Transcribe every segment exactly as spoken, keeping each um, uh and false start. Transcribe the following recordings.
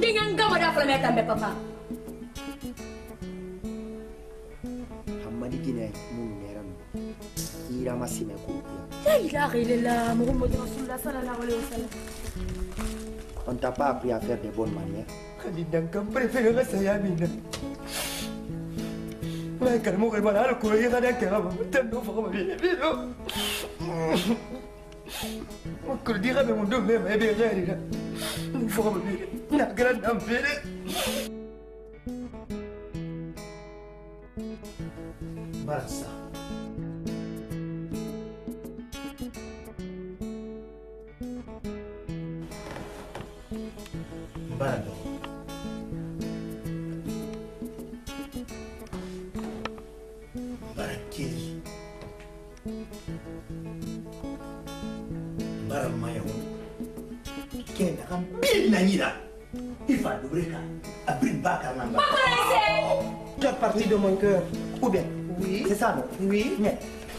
dengan kamu dah pernah tambah papa. Hamadi gini mun neram. Ira masih aku. La ilaha illallah Muhammad Rasulullah sallallahu alaihi wasallam. On t'a pas appris à faire des bonnes manières. Kalidan kan préféré saya mina. Mai kalmo kai bana ko yi kada ka ba tan do fa ba bi bi do. Mo ko di ga be mo do me me be ga ri ga. Fa ba bi na gran am bi. Barasa. Barado. Barakili. Baramayo. Kenda kan bil na nyira. Ifa dubreka. Abrin baka namba. Papa essaie. Toute partie de mon cœur. Ou bien? Oui. C'est ça, non? Oui. Mais.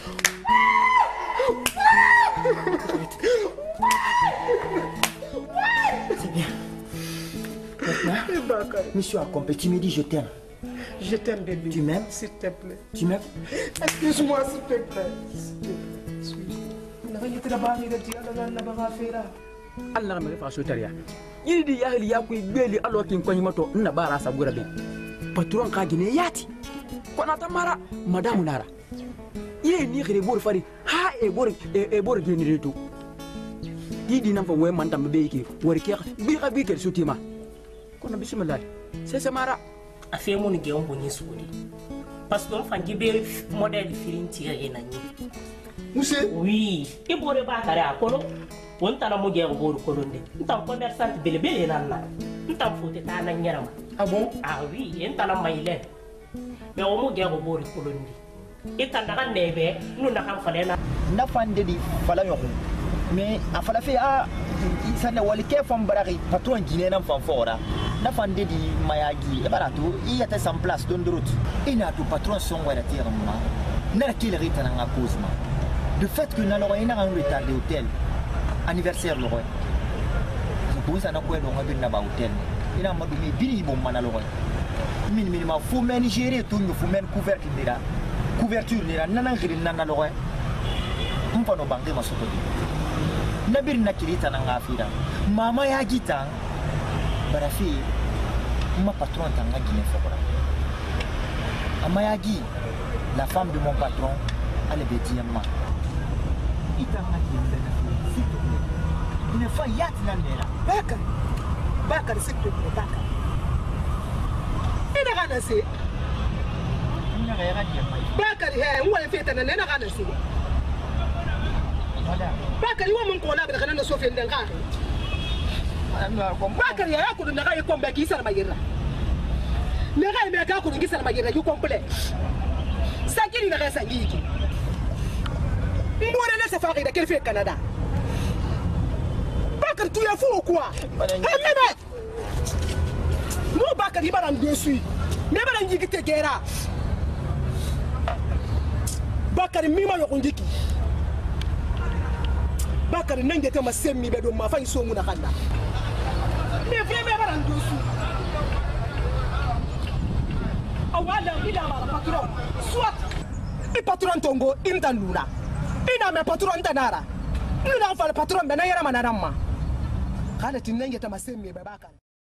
C'est bien. Maintenant, monsieur a compris. Tu me dis je t'aime. Je t'aime, bébé. Tu m'aimes? S'il te plaît. Tu m'aimes? Excuse-moi, s'il te plaît. Allah me fa so tariya yidi di yahli ya ku beli alokin ko nyimato na bara sa gura be patron ka gine yati ko na tamara madamu nara ye ni khire bor fari ha e bor e bor gene reto didi nan fa we man tam be yake wor ke bi ka bi ke sutima ko na bismillah c'est c'est mara a fait mon ge on boni soudi parce que on fa gibe modèle firin tire na ni Monsieur? Oui, et pour le battre à Colo, on t'a mon guerre au colonne. T'en commerçant belle belle nana. T'en foutais à Nanyama. Ah bon? Ah oui, et t'en as maïlé. Mais au mot guerre au bord de colonne. Et t'en as un neve, nous n'avons pas fait. Na fan dedi fala yo. Mais a fala fe a isana wali ke fam barari patron guinéen nan fan fora. Na fan dedi mayagi e barato i était en place don route. Ina to patron son wala tirama. Na kile rita na cause ma. Le fait que nous avons un retard d'hôtel, anniversaire, je pense que nous avons un hôtel. Il a un bini bon manaloi. Minimum, faut même gérer tout, il faut même couverture. Couverture, il y a un gris nanaloi. On peut nous banquer ma soto. Nabir nakirita nangafira. Mama ya gita. Barafi, ma patron tanga guiné fora. Amayagi, la femme de mon patron, elle est bêtise. Il ne faut pas y aller. Bakar, Bakar, s'il te plaît, Bakar. Il n'a rien à dire. Il n'a rien à dire. Bakar, il n'a fait un an à dire. Bakar, il n'a pas fait un an à Sophie Ndengari. Bakar, il a fait un an à Kombe qui s'est marié. Il a fait un an qui s'est marié, il complet. Ça qui n'a rien à dire. Moi, je ne sais pas ce fait au Canada. Bakar, tu es fou ou quoi? Non, Bakar, il va en dessus. Mais il va en dire guerre. Bakar, il m'a dit Bakar, il n'a pas de semi, mais il m'a fait son mot. Mais vraiment, il va en dessus. Il a un patron. Soit le patron Tongo, il t'a nous là. Ina me patron tanara. Ina fa patron be na yara manarama. Kana tinenge ta masemi babaka.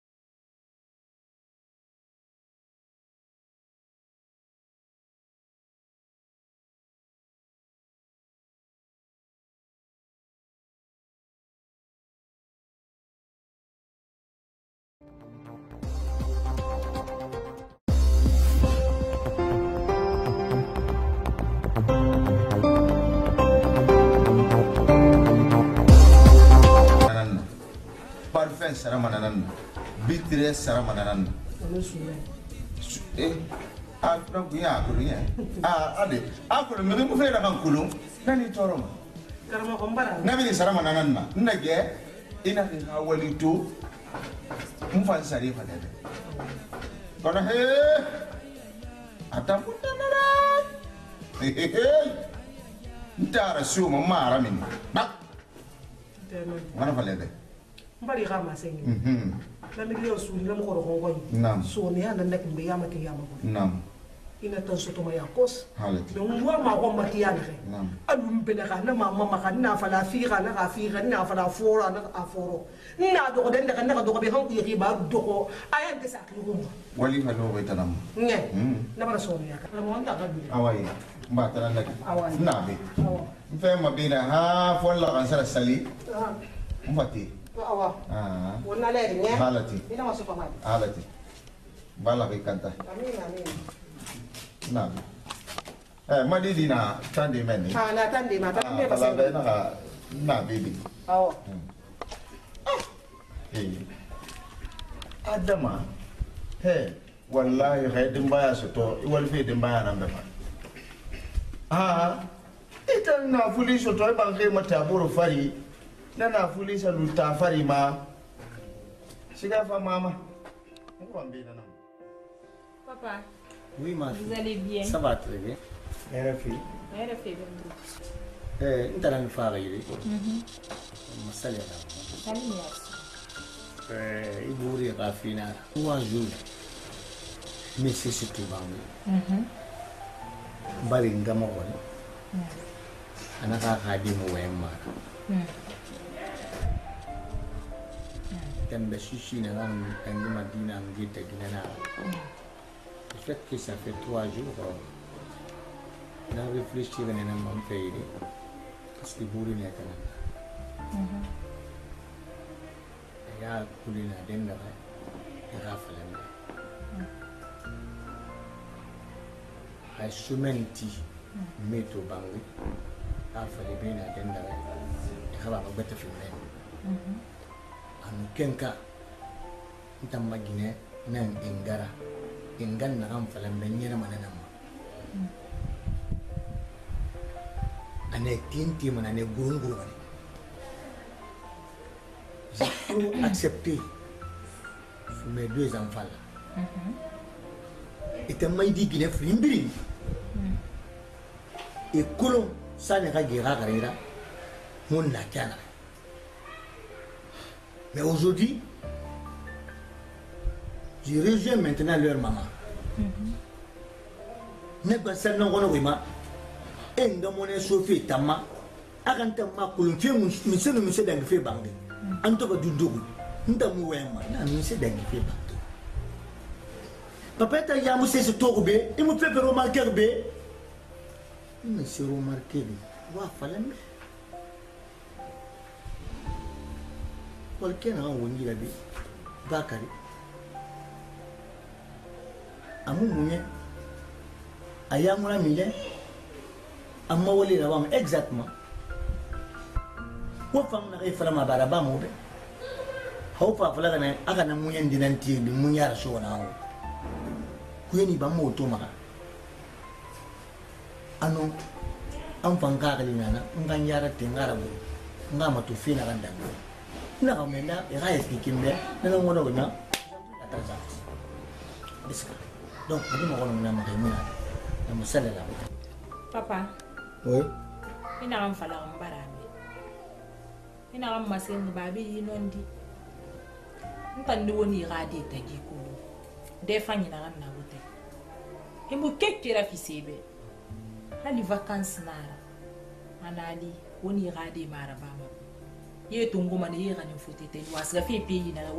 Parfum sera mananan, bitre sera mananan. Eh, ah, donc il y a rien. Ah, allez, ah, que le même vous fait la bancoulon, n'ani torom. N'avez sera mananan, n'agé, il n'a rien walito, un fan sari fanel. Quand eh, attends, eh, eh, eh, n'tara sur mon maramin. Bah, on va aller. Mbali rama sengi. Lami leo suri lam ko ro ko. Naam. So ni ana nek mbe yama ke yama ko. Naam. Ina tan soto ma yakos. Halit. Donc moi ma ko matiyana re. Naam. Alum bele ka na mama maka na fala fiira na ka fiira na fala fora na ka foro. Na do ko den daga na do ko be han ku yiki ba do ko ayan de sakli ko. Wali halo ko tanam. Nge. Na bara so ni aka. Na mo anta ka bi. Awai. Ba tanan nak. Awai. Nabi. Awa. Mfe mabina ha fon la kan sala sali. Ah. Mfati. Awa. Ah. Wonna le nge. Halati. Ina ma sofa mai. Halati. Bala ki kanta. Amin amin. Nabi. Eh madi dina tandi meni. Ha na tandi ma ta be Ah, ba bala be se. na nabi di. Awa. Eh. Adama. He, wallahi khaydin baya soto, wal fi din baya nan befa. Ah, ita na fuli soto e ban kai mata buru fari. Na na fuli sa luta fari ma. Siga fa mama. Ko ambe na. Papa, Oui, ma vous fille. allez bien? Ça va très bien. Elle fille. Elle a fait bien. Eh, nous allons faire ici. Ma salle là. Salut, merci. Eh, il bourre rafina. Trois jours. Mais c'est surtout bangu. Mhm. Bari ngama wala. Anaka kadi mo wema. Mhm. Tembe sushi na ngang tangi madina ngita ginana. Le fait que ça fait trois jours, on a réfléchi à un pays parce que vous n'êtes pas là. Il y a un peu de temps, il y a un peu de temps. Il y a une semaine qui met au banc, il y a un peu de temps, il y a un peu de temps. Il y a un peu de temps, il y a un peu de temps. Ingan na am falam benyana mananama ane tinti manane gurun gurun j'ai tout accepté pour mes deux enfants là et tellement dit qu'il est frimbiri et kolon ça ne gira garira mon la tiana mais aujourd'hui je rejoins maintenant leur maman. Ne pas seulement on a et dans mon chauffé tama, aganta ma colonfier monsieur le monsieur d'un fait bandé. En tout cas du dogu, nous t'avons un monsieur d'un fait bandé. Papa, tu as moussé ce tourbe, il me fait remarquer bé. Monsieur remarqué, wa falem. Quelqu'un a oublié la vie. Bakari. Amu munye ayamura mile amma wali rabam exactement wo fam na ay fala ma baraba mo be haw fa fala kana aka na munye dinanti bi munya so na ho kuyeni ba mo to maka ano am fanga kali nana ngan yara tengara mo ngama to fina kanda na ka mena e ga esikimbe na ngono gona ataza biska. Donc, je vais vous dire Papa. Oui. Je vais vous faire un barame. Je vais vous faire un babi. Je vais vous dire. Je vais vous dire que je vais vous dire que je vais vous dire. Je vais vous dire que je vais vous dire. Les vacances, je vais vous dire que je vais vous dire. Je vais vous dire que je vais vous dire.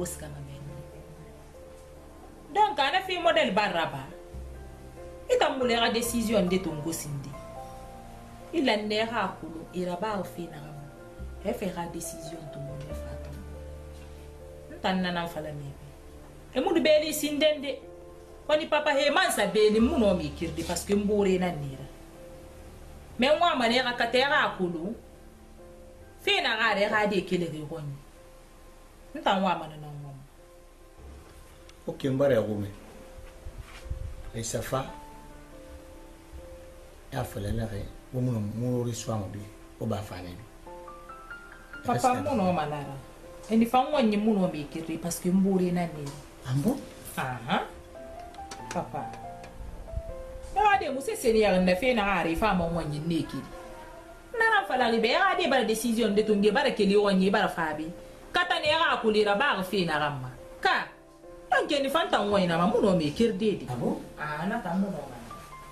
Donc, on a fait un modèle baraba. Et on a eu la décision de ton gossindi. Il a né à Koulou, il a pas fait na. Il fait la décision de mon frère. Tant n'en fallait pas. Et mon bébé sindende. Quand il papa est man sa bébé, mon homme est kirdi parce que m'bourré na nira. Mais moi, ma nera katera à Koulou. Fait na rare radé qu'il est revenu. Nous t'en voit maintenant. Ok, mbare agume. Les safa. Ya fala la re. Wo mu mu ri swama bi. O ba fane bi. Papa mo no manara. Eni fa mo nyi mu no be kiri parce que mburi na ni. Ambo? Aha. Papa. Ya de mu se se ni ya na fe na ari fa mo nyi neki. Na na fala ri be ya de ba décision de tunge bara keli wonyi bara fa bi. Kata ne ya akulira ba fe na ramma. Ka ke ni fanta wayna ma muno me kirdede abo ah na ta muno ma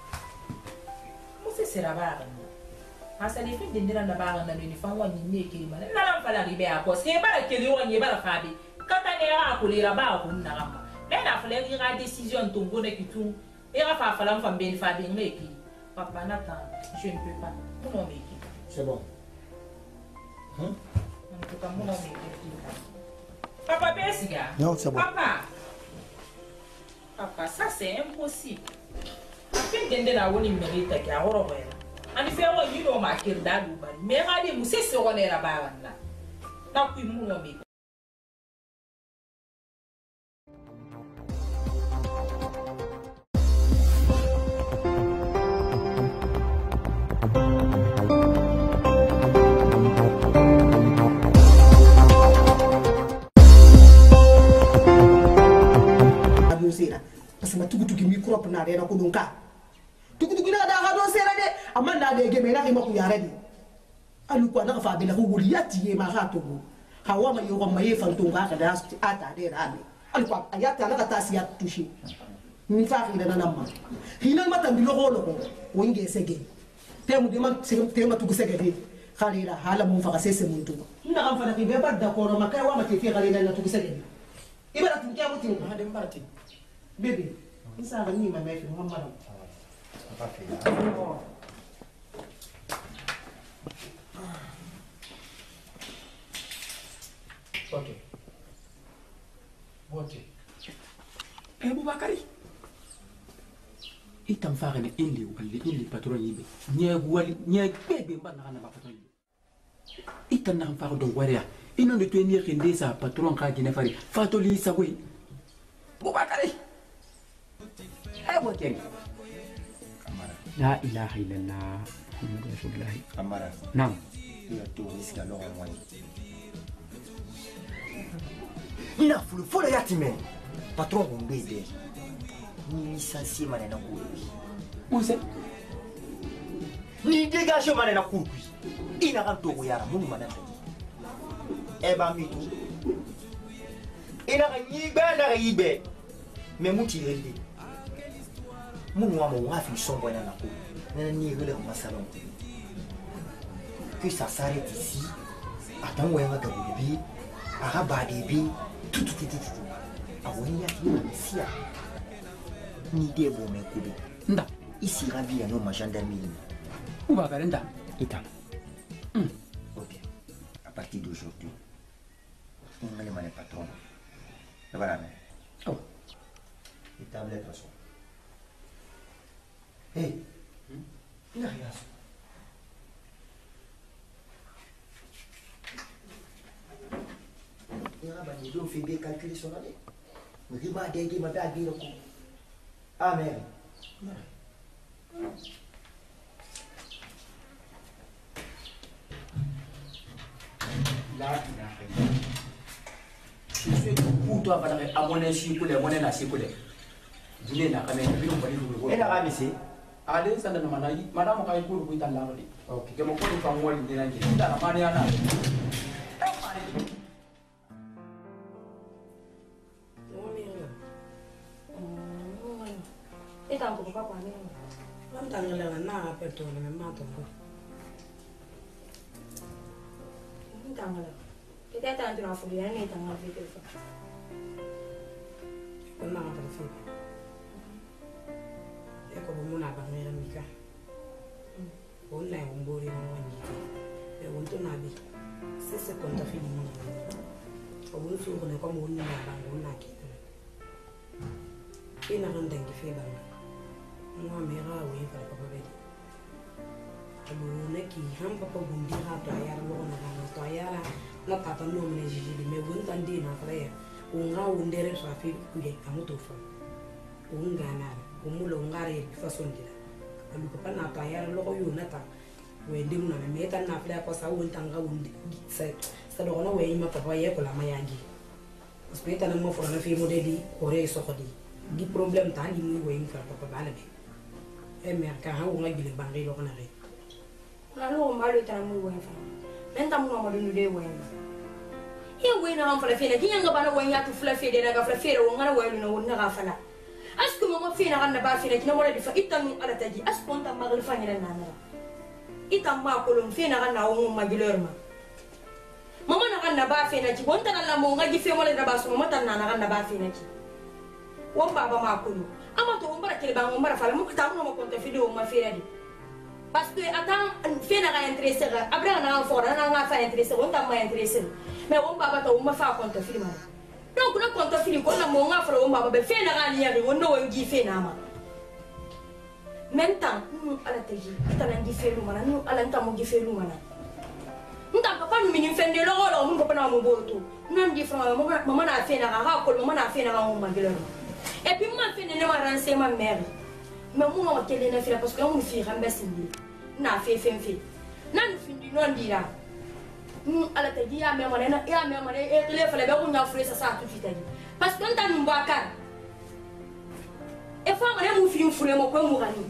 musse sera ba asa ni fin dindira na ba na ni fan wani ne ke ma na lan fala ribe a ko se ba ke ni wani ba fabi kata ne a ko lira ba ko na ma na na fala ri ga décision to ngone kitu e ga fa fala mfa ben fabi ngeki papa na ta je ne peux pas muno me ki c'est bon hein en tout cas muno me ki papa Bessiga non c'est bon papa papa ça c'est impossible afin dende na woni mérite ki a horo wena ani fe wo yino ma kir dalu ba me ngadi mu se se wona ba wanna ta ku mu no me parce que tugu tugu micro na rena ko dunka tugu tugu na da ga do sera de amma na de ge me na ma ku yare di alu ko na fa be la ko wuliyati ye ma ga to go hawa ma yo ma ye fan to ga ka da ata de rabe alu ko ayata na ka tasiya tushi ni fa ri na namma hina mata mi lo go lo ko wonge sege te mu de man te ma tugu sege de kharira hala mu fa sese mun to na kan fa na be ba da ko ma kai wa ma te fi kharira na tugu sege ibara tin kya mutin ha de barati bébé, il s'en va venir ma mère, moi madame. Pas fait là. Ok. Ok. Eh Boubacarry. Itam fare ne indi wali indi patron yibe. Nye wali nye bébé mba na na patron yibe. Itam na fare don waria. Ino de tenir kende sa patron ka gine fari. Fatoli sa we. Boubacarry. Kamara. La ilaha illallah Muhammadu Rasulullah. Kamara. Naam. Il y a tout risque alors en moi. Il a fulu fola yatime. Patron on bébé. Ni licencié manena kuwi. Où c'est? Ni dégagé manena kuwi. Ina kan to yara mun manena. E ba mi tu. Ina kan yi be na yi be. Mais muti rende. Mon moi mon rafle sombre dans la peau. N'a ni relève ma salon. Que ça s'arrête ici. Attends ouais ma gabi. Araba bébé. Tout tout tout tout. Ah ouais il y a qui ici. Ni des bons mais coulé. Nda. Ici ravi à nos ma gendarmerie. Où va faire nda? État. Ok. À partir d'aujourd'hui. On va les maner patron. Voilà mais. Oh. Établir de toute façon. Hé, il n'a rien. Il a fait des calculs sur l'année. Mais il m'a dit qu'il m'a dit le coup. Ah, merde. Là, il a fait. Je suis pour toi, à mon échec, à mon échec. Jine na kame bi ko bali ko. Ela ga misi. Ale sanda na manai, madam ka ko ko tan la ngoli. Okay, ke mo ko fa ngoli dina ngi. Nda na mani ana. Eta ko papa ni. Lam tangala na aperto na mato ko. Tangala. Kita tanto na furia ni tangala video fa. Kuna ka fa. Eko muna ba ngera mika. Ona umbori na wani. E wonto na bi. Sese konta fi ni. Obu su ko ne ko mo ni na ba ngona ki. Ina ran dangi fe ba. Mo mera we fa ko be. Abu ne ki ham papa bundi ha to ayara lo na na to ayara na tata no me jiji me wonta ndi na fa ya. Unga undere sa fi ku ye kamuto fa. Unga na umulo ngare façon dila alu papa na to ayara lo ko yo na ta we ndim na me ta na fa ko sa won tanga wundi sa sa lo no we ma papa ye ko la mayangi parce que ta na mo fo na fi mo de di ore so ko di di problème ta ni mo we fa papa bala be e mer ka ha wo ngile bangi lo ko na re na lo mali ta mo we fa men ta mo no mo de we e wena han fala fela kinya ngaba na wanya tu fala fela na ga fala fela wona waylu na wona ga fala asku mama fela ga na ba fela kina wala difa itanu ala taji asku onta magal fanya na na itam ma kolon fela ga na wo magilor ma mama na ga na ba fela ki wonta na la mo ngaji fe wala da ba su mama tan na ga na ba fela ki won baba ma kolo ama to mbara kele ba mbara fala mo ta mo ko konta video ma fela di parce que attends fela ga intéressé ga abra na fora na nga fa intéressé wonta ma intéressé mais on baba to ma fa konta film donc na konta film ko na mo nga fra on baba be fe na ga ni yari wonno wongi fe na ma même temps nous ala teji tana ngi fe lu mana nous ala nta mo ngi fe lu mana nta papa nu mini fende lo lo mun papa na mo boto nan di fra mama mama na fe na ga ko mama na fe na ga mo magelo et puis moi fe ne ma renseigner ma mère mais mon on télé na fe parce que on fi rambe sindi na fe fe fe nan findi non dira ala taji ya me mane na ya me mane e tele fele be ko nya fure sa sa tout fitaji parce que nta numba kan e fa mane mu fi fure mo ko mu gani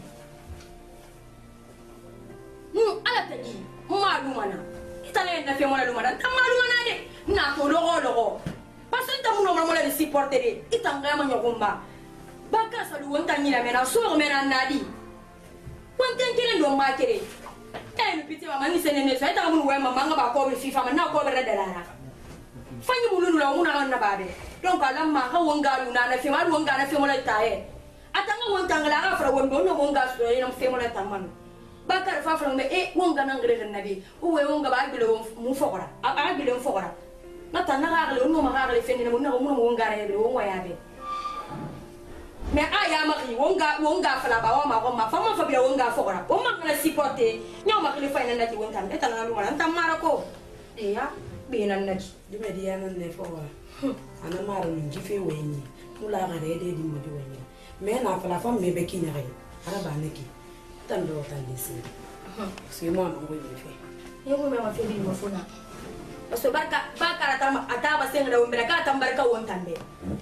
mu ala taji ma lu mana itale na fe mona lu mana ta ma lu mana de na to logo logo parce que nta mu no mo le supporter itanga ma nyogomba baka sa lu wonta nyina me na so me na nadi konten kele ndo ma kere eh mi piti mama ni senene so eta mun we mama ngaba ko bi fifa ma na ko be redala fanyi mun lu mun na na babe donc ala ma ha wonga lu na na fi ma wonga na fi mo la tae atanga wonga ngala ga fra wondo no wonga so ina fi mo la tamman bakar fa fra me e wonga na ngre na bi o we wonga ba bi lo mu fokora a bi lo fokora na ta na ga le no ma ga le fe ni mo na mo wonga re le wonga ya be mais aya mari wonga wonga fala ba wa ma ko ma fama fa bi wonga fokora o ma kana supporter nyaw ma kele fa na ti wonga eta na lu mara ntam mara ko e ya be nan na di me di yana ne fokora ana mara ni jife weni mula ga re de di mo di weni mais na fala fa me be kina re ara ba ne ki tan do tan ni si si mo ma ngo ni fe ye mo ma fe di mo fona aso barka barka ata ata ba senga do mbere ka tambarka won tambe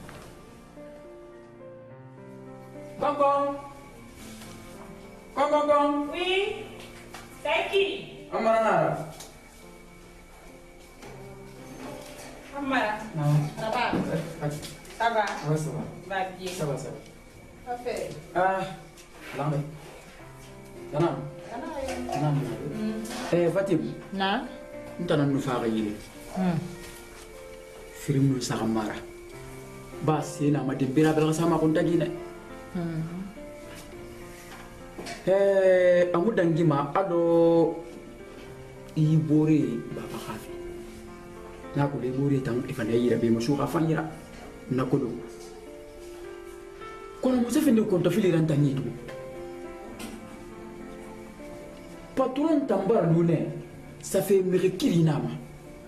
Gong gong. Gong gong gong. Oui. C'est qui? Amara Nara. Amara. Non. Ça va? Ça va? Ouais, ça va. Va bien. Ça va, ça va. Parfait. Ah, lambe. Tanam. Tanam. Eh, Fatim. Na? Ntana nu faga yile. Hmm. Firim nu sagamara. Ba sena ma dembira bela sama kon tagine. Eh, amu dangima ado ibore baba khafi na ko le bore tan ifane yira be musu afanyira na ko do kono musa finde ko to fili ran tanyitu patron tambar lune ça fait mirikiri nama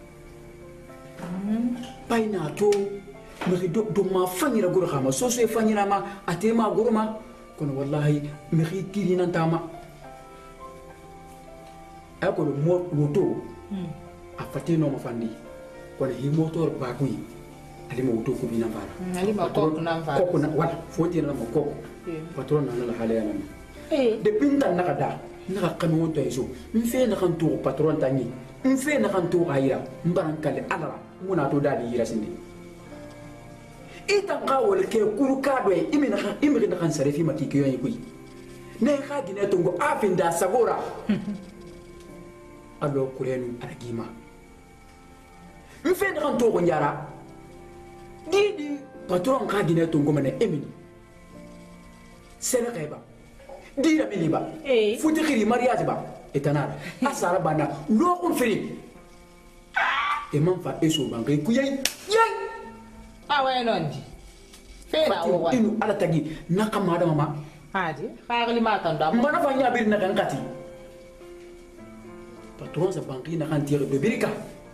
paina to miri do do ma fanyira goro khama so so fanyira ma atema goro ma kono wallahi miri kiri nan tama ako lo mo moto a fati no ma fandi kono hi motor ba kuyi ali mo to ko bina fara Ali ma ko nan fara ko na wala foti na mo ko patron na la hale yana eh de pinta na kada na ka mo to eso mfe na kan to patron tangi mfe na kan to ayira mbaran kale ala muna to dali yira sindi ita ngawol ke kuru kado e imina imina na kan sare fi matiki yon yikuy ne ka gine to ngo afinda sagora alo kurenu aragima mfe na kan to ko nyara didi patron ka gine to ngo mane emini sene kayba dira miliba eh futi khiri mariage ba etanara asara bana lo kun firi e man fa eso bangay kuyay yay awe nondi fera o wa inu ala tagi nakamada mama hadi fagali matan dam mbana fa nyabir na kan kati patron sa banki na kan tire de birika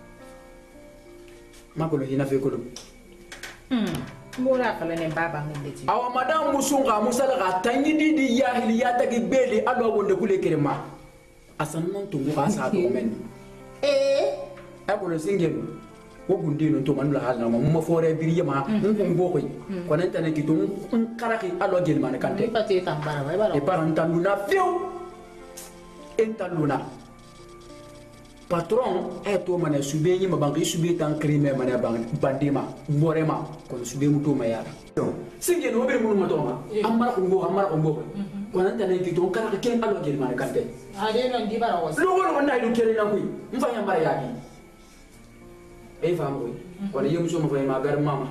makolo hina fe kolo hmm mura kala ne baba ngende ti awa madam musunga musala ga tangi di di yahili ya tagi bele alo wonde kule kerema asan non to ga sa do men eh akolo singelu wo gundi no to man la halna mo mo fore biriye ma ngum bokoy ko nan tan ki to un karaki alo gel man kante pati tambara way bala e paran tan luna fiu en tan luna patron e to mana sube ni mabangi sube tan crime mana bang bandima borema kon sube muto mayara singe no be mun mato ma amara ko ngo amara ko ngo ko nan tan ki ton kala ken alo gel mana kante ade non di bara was lo won wonna idu kere na kuy mfanya mara yaki e fam koy wala yemu so mo fay ma gar mama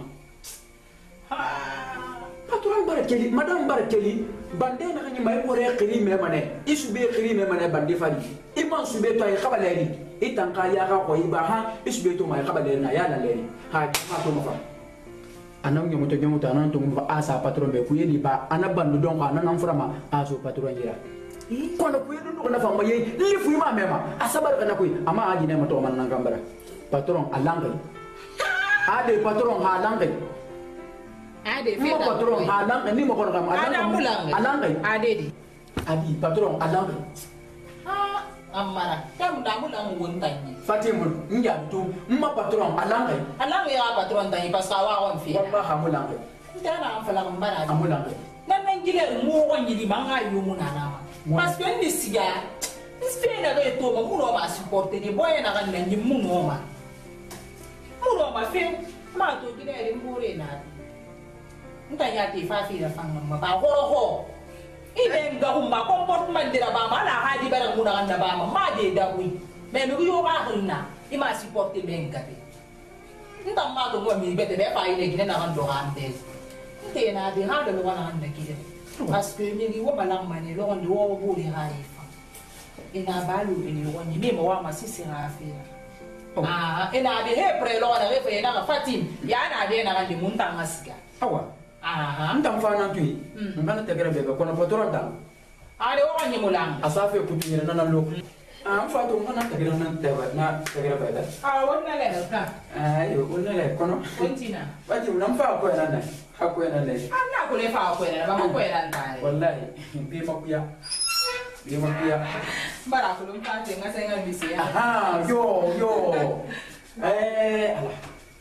patron bara keli madam bara keli bande na ni may bore crime mana isube crime mana bande fali iman sube to ay khabaleni itan ka ya ka ko iba ha isube to may khabaleni na ya na leni ha ha to mo fa anam nyomo to nyomo tanan to mo asa patron be ku yedi ba anabandu don ka nan frama aso patron yira kono ku yedu no na fama ye lifu ma mema asabar kana ku ama aji ne mo to man nan gambara patron alangai ade patron ha alangai ade fe mo patron ha alangai ni mo ko ngam alangai alangai ade de adi patron alangai ah amara kam da mu lang won tanyi fatimul ngam tu ma patron alangai alangai ya patron tanyi paska wa won fi wallahi amulangai dana am fala mbara amulangai nan nan gile mo ko nyidi manga yu mu na na parce que ni siga spena ga to ma mu no ma supporter ni boy na kan nan mu no ma mu no ma fe ma to gile ri mbore na nta ya ti fa fi da fanga ma ba ho ho ide nga humma comportement dira ba ma la hadi bara mu na kan ba ma ma de da wi me mi yo ba hunna i ma supporter me ngate nta ma to mo mi bete be fa ile gine na kan do ande nte na de ha do wana ande gile parce que mi wo malang mane lo ndi wo bo ri ha ifa ina balu ni wo ni me mo wa ma sisi ha afira ah ina de he pre lo na re fe na fatim ya na de na kan di munta ngasiga awa aha ntam fana tui ngana tegere bebe kono patron dan ade wo ni mulang asafe kutu ni nana lo am fato ngana tegere nan tebe na tegere bebe ah wonna le ka ayo wonna le kono kontina bati nam fa ko nana ha ko nana le ana ko le fa ko na ba ko era ndare wallahi bi makuya bi makuya bara ko lum fa te ngasa nga bisi aha yo yo eh ala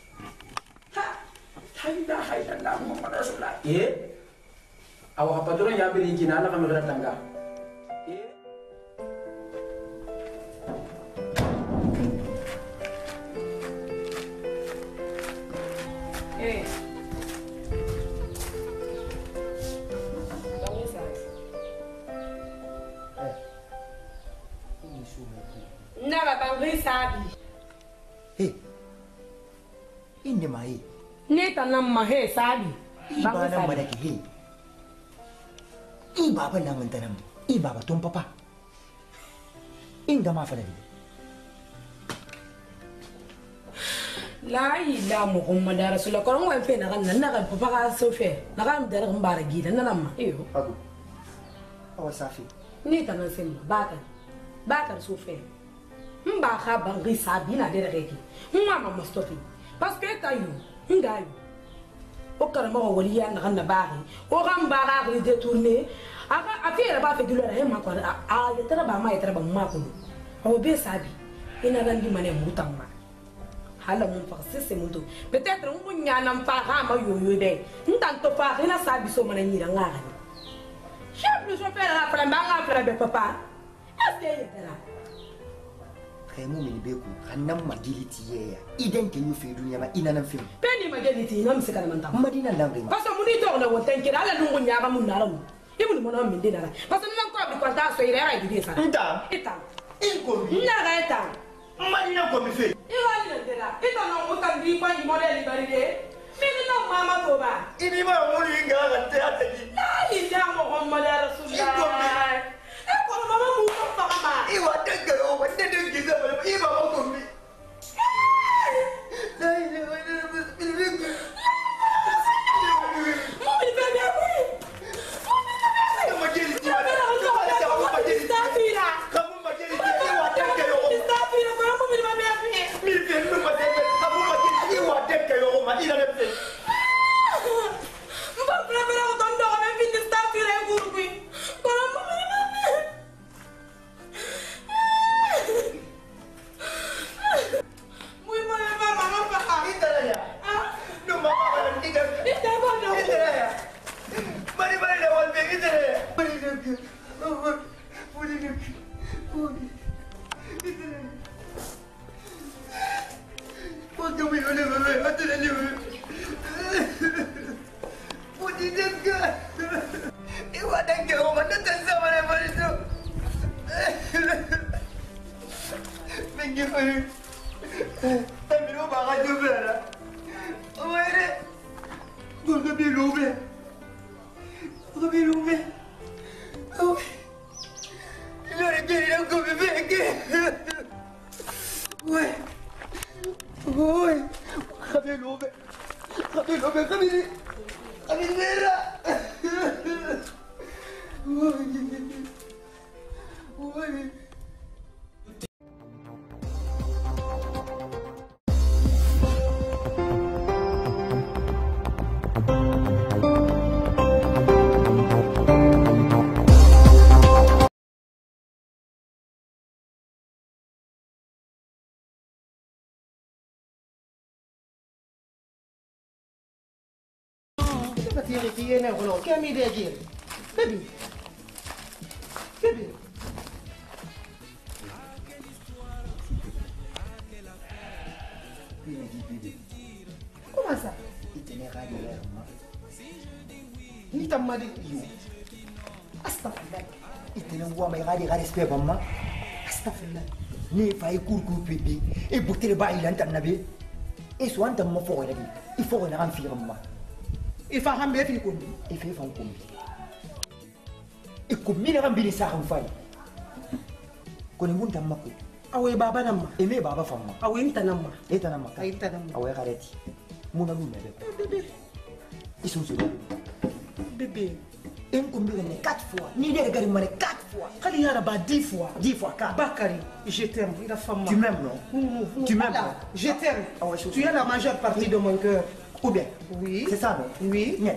hayda hayda na Muhammad Rasulullah eh awa patron ya beri kina ala kami gerak tangga eh eh Naba bangri sabi. Hey. Inde mai. Ne tanam mahe sabi. Iba na madaki he. Iba ba nan tanam. Iba ba ton papa. Inga ma fa da. La ila Muhammad Rasulullah ko ngwan fe na kan na kan papa ka so fe. Na kan dar kan bara gida na namma. Iyo. Agu. Awa safi. Ne tanan sem bakar. Bakar so fe. Mba ka bangri sabi na de reki. Mwa ma mostofi. Parce que tayu. Ngayu. O karama ko waliya na kan na bari. O kan bara ko détourner. Aka afira ba fe dulora he ma ko a ya tara ba ma ya tara ba ma ko. O be sabi. Ina ran di mane mutamba. Hala mun fa sese mun to. Peut-être on nya nam fa ha ma yo yo be. Ntan to fa ina sabi so mana nyira ngara. Chef le chauffeur la fra mbanga fra be papa. Est-ce que il là? Kai mu mini beku hannan magiliti yeya idan ke yufe duniya ma ina nan film Peni magiliti na msika na manta. madina langre Parce que muni to na wonten kira ala lungu nyaga mun nara mu. Ibu mo na minde dara. Parce que nan ko bi kwanta so ire ra idi sa. Nta. Ita. Inko mi. Na ga ita. Madina ko mi fe. Iwa ni ndela. Ita na mo kan bi kwa ni model bari de. Mimi na mama to ba. Ini ma mo ni nga ga te ataki. La ida Muhammad Rasulullah. E ko mama mu ko fa ma. Iwa daga yo wanda da giza ba iba ma ko mi. Dai ne wanda bi bi. Mami be be ku. Kamu magiliti ma. Kamu magiliti. Stafira. Kamu magiliti iwa daga yo. Stafira ko mo mi ma be fi. Mi fe nu ma daga kamu magiliti iwa daga yo ma ina ne fe. Mba prefera ko tondo ko me fi stafira e guru ku. Ko mo mi ma be. Muy mal mama mama pa. Itala ya. No mama ba nan diga. Ita ba no. Itala ya. Mari mari da wal be itala ya. Mari da. Mari da. Mari da. Itala. Baby. Baby. Comment ça? Il tenait radio là. Ni tamadi yo. Astaghfirullah. Il tenait moi mais radio respect maman. Astaghfirullah. Ni fay kurku pipi e bouteille ba il entend nabi. Et soit en mo fo la il faut qu'on renfire maman. Il faut ramber fi ko. Il fait fan ko. E ko mi ram bi sa xam fay. Ko ni ngunta makko. Awe baba namma. E me baba famma. Awe intanamma. E tanamma. Ay tanamma. Awe gareti. Muna lu mebe. Bébé. Ils sont sur Bébé. Un combien quatre fois. Ni des regards mané quatre fois. Kali yara ba dix fois. Dix fois quatre. Bakari, je t'aime. Il a femme. Tu m'aimes non? Tu m'aimes non? Je t'aime. Ah ouais, tu es la majeure partie de mon cœur. Ou bien? Oui. C'est ça non? Oui. Bien.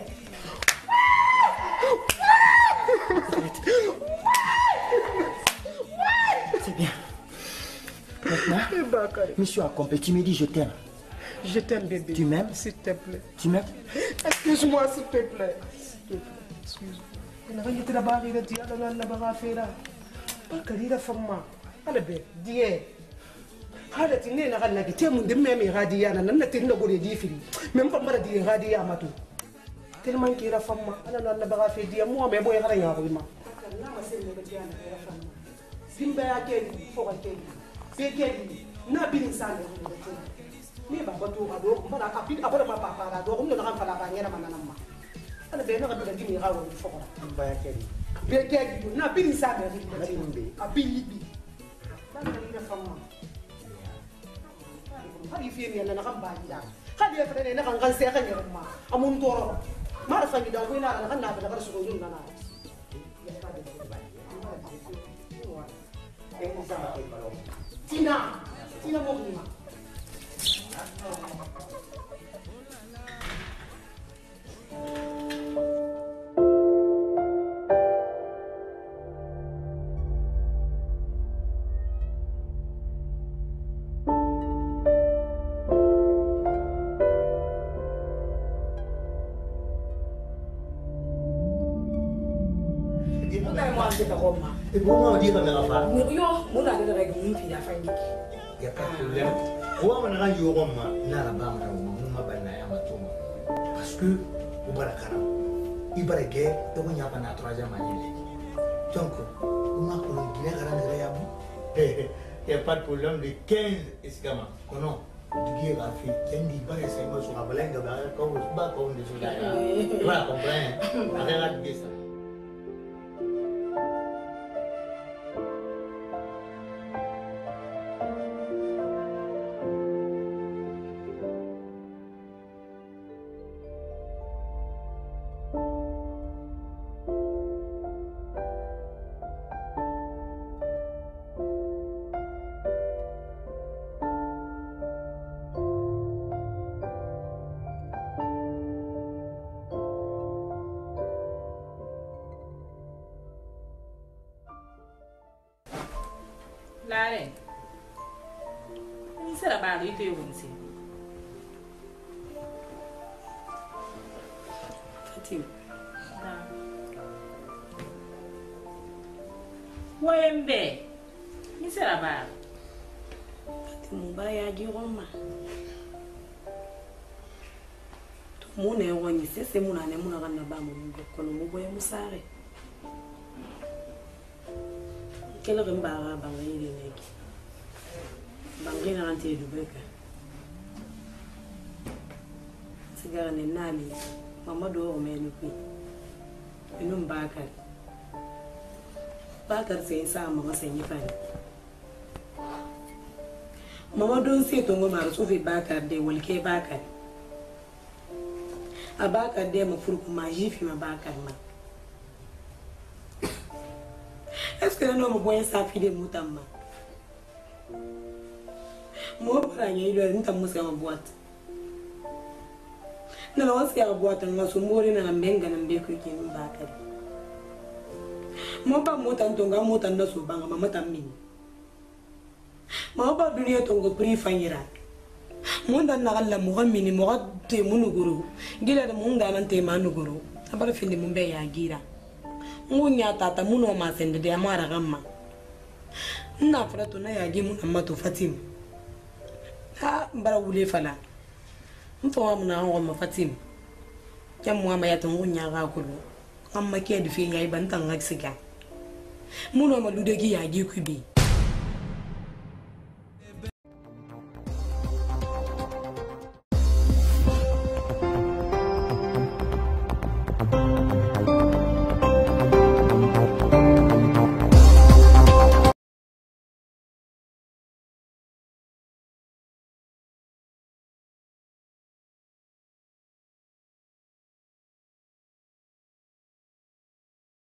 C'est bien. Maintenant, monsieur a compris. Tu me dis je t'aime. Je t'aime bébé. Tu m'aimes? S'il te plaît. Tu m'aimes? Excuse-moi s'il te plaît. S'il te plaît. Excuse-moi. Il a été là-bas, il a dit, il a là-bas, il a Bakari, il a fait moi. Il a dit, dis. Il a dit, il a dit, tu as dit, même il a dit, il a dit, il a dit, même pas mal dit, il a dit, il a dit, tellement qu'il a fait moi. Il a dit, il a dit, moi, mais bon, il a dit, il a dit, Simba yake foka kegi. Kegi na bini sana ngombe. Ni baba tu ado mbona kapita abona mapapa ado ngombe na kamfala banyera manana ma. Ana be na kabila gimi gawo foka. Simba yake. Kegi na bini sana ngombe. Abili bi. Bana ni fama. Hadi fi ni na kamba ya. Hadi ya fere na kan kan se kan ma. Amun toro. Mara fa ni da ko na kan na da kar su ko yin na na. Tina, Tina Moglima. Et pour moi, on dit que la femme. Yo, mon ami de règle, il fait la fin. Il n'y a pas de problème. Moi, on a eu un moment, là, la bas, on m'a banné à ma tombe. Parce que, au bas de la caram, il va la guerre, et on y a pas la troisième année. Donc, on m'a connu, il est rentré à moi. Il n'y a pas de problème, les quinze escamats. Non, du guerre a fait, il dit, bah, c'est moi sur la blague, comme on se bat, comme on est sur la guerre. Tu vas comprendre, arrête de ça. Lare, ni sera ba ito yung si. Fatim. Na. Wembe. Ni sera ba. Fatim ba ya ji Roma. To Muna yoni sese muna ne muna kana ba mu kono mu boye musare. Kela gamba ga ba ngi ni neki. Bangi na anti du beka. Sigara ne nani mama do o menu pi. Inu mbaka. Baka se sa mama se ni fa. Mama don se to ngoma so fi baka de wolke baka. Abaka de ma furku ma jifi ma baka ma. Est-ce que non mo boyen sa fi de mutamma? Mo para nyi lo nta musa ma boîte. Na la wasi ya boîte na so mori na mbenga na mbeku ki mbaka. Mo ba mo tan tonga mo tan na so banga mama tan min. Mo ba duniya tongo pri fanyira. Munda na galla mo gamini mo gatte munuguru gila da munda nan te manuguru abara finde mumbe ya gira ngunya tata muno ma sende de amara gamma na fara to na ya gi mun amma to fatim ha bara wule fala mfo wa mun na ma fatim kam mo ma ya to ngunya ga kulu amma ke de fi yayi ban tan ngaksika muno ma lude gi ya gi kubi